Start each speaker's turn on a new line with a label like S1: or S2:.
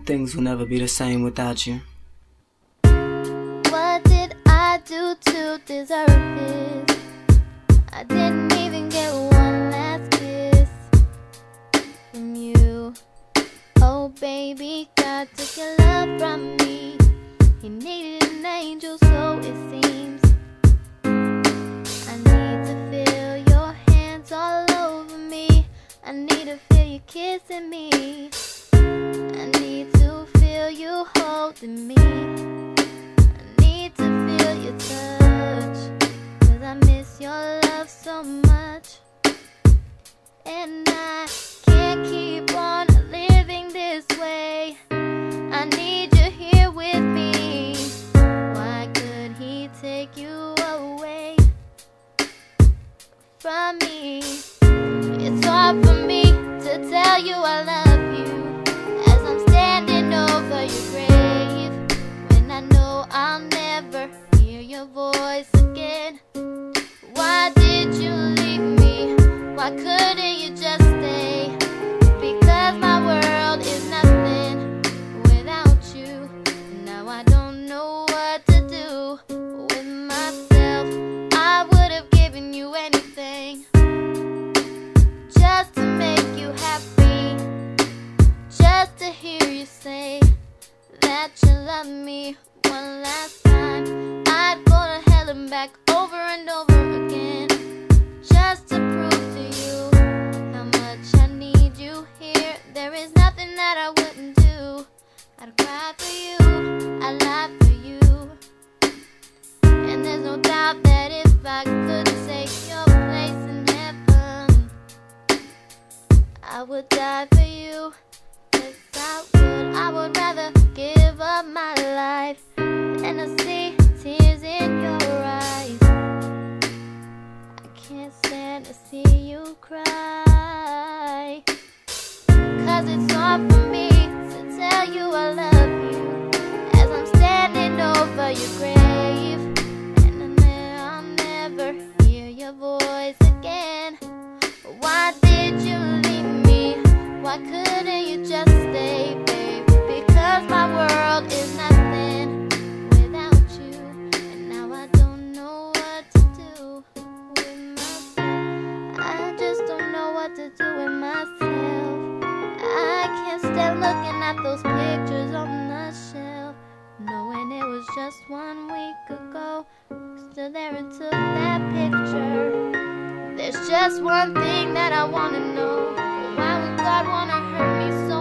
S1: things will never be the same without you.
S2: What did I do to deserve this? I didn't even get one last kiss from you. Oh baby, God took your love from me. He needed an angel, so it seems. I need to feel your hands all over me. I need to feel you kissing me. I need to feel you holding me. I need to feel your touch, 'cause I miss your love so much. And I can't keep on living this way. I need you here with me. Why could he take you away from me? It's hard for me to tell you I love you as I'm standing over your grave, when I know I'll never hear your voice again. Why did you leave me? Why couldn't you just stay? Because my world is nothing without you. Now I don't know what to do with myself. I would have given you anything just to make you happy, just to hear you say that you love me one last time. I'd go to hell and back over and over again, just to prove to you how much I need you here. There is nothing that I wouldn't do. I'd cry for you, I'd lie for you. And there's no doubt that if I could take your place in heaven, I would die for you. Yes, I would rather give up my life than to see tears in your eyes. I can't stand to see you cry, 'cause it's hard for me to tell you I love you as I'm standing over your grave, and I'll never hear your voice again. Why did you leave me? Why couldn't you just stay, babe? Because my world is nothing without you. And now I don't know what to do with myself. I just don't know what to do with myself. I can't stand looking at those pictures on the shelf, knowing it was just 1 week ago. Stood there and took that picture. There's just one thing that I wanna know. Why would God wanna hurt me so